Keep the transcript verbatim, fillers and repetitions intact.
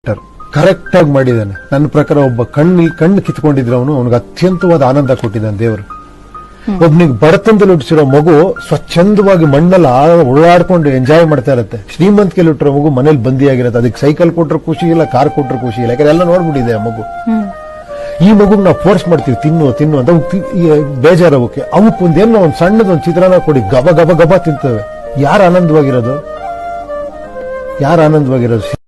Correct ಆಗಿ ಮಾಡಿದ್ದಾನೆ. ನನ್ನ ಪ್ರಕಾರ ಒಬ್ಬ ಕಣ್ಣು ಕಣ್ಣು ಕಿತ್ಕೊಂಡಿದ್ರೆ ಅವನು ಅವನಿಗೆ ಅತ್ಯಂತವಾದ ಆನಂದ ಕೊಟ್ಟಿದ್ದಾನೆ ದೇವರು. ಒಬ್ನಿಗೆ ಬಡತನದಲ್ಲಿ ಹುಟ್ಟಿಸಿರೋ ಮಗು ಸ್ವಚ್ಛಂದವಾಗಿ ಮಣ್ಣಲ್ಲಿ ಓಡಾಡ್ಕೊಂಡು ಎಂಜಾಯ್ ಮಾಡ್ತಾ ಇರುತ್ತೆ. ಶ್ರೀಮಂತಿಕೆಯಲ್ಲಿ ಹುಟ್ಟಿರೋ ಮಗು ಮನೇಲಿ ಬಂದಿಯಾಗಿರುತ್ತೆ. ಅದಕ್ಕೆ ಸೈಕಲ್ ಕೊಟ್ಟರು ಖುಷಿ ಇಲ್ಲ, ಕಾರ್ ಕೊಟ್ಟರು ಖುಷಿ ಇಲ್ಲ, ಯಾಕಂದ್ರೆ ಎಲ್ಲ ನೋಡ್ಬಿಟ್ಟಿದೆ ಆ ಮಗು. ಈ ಮಗು ನಾವು ಫೋರ್ಸ್ ಮಾಡ್ತೀವಿ ತಿನ್ನು ತಿನ್ನು ಅಂತ ಬೇಜಾರವಕ್ಕೆ. ಅವಕ್ಕೆ ಒಂದೇನೋ ಒಂದ್ ಸಣ್ಣದೊಂದು ಚಿತ್ರಾನ್ನ ಕೊಡಿ ಗಬ ಗಬ ಗಬ ತಿಂತವೆ. ಯಾರು ಆನಂದವಾಗಿರೋದು? ಯಾರು ಆನಂದವಾಗಿರೋದು?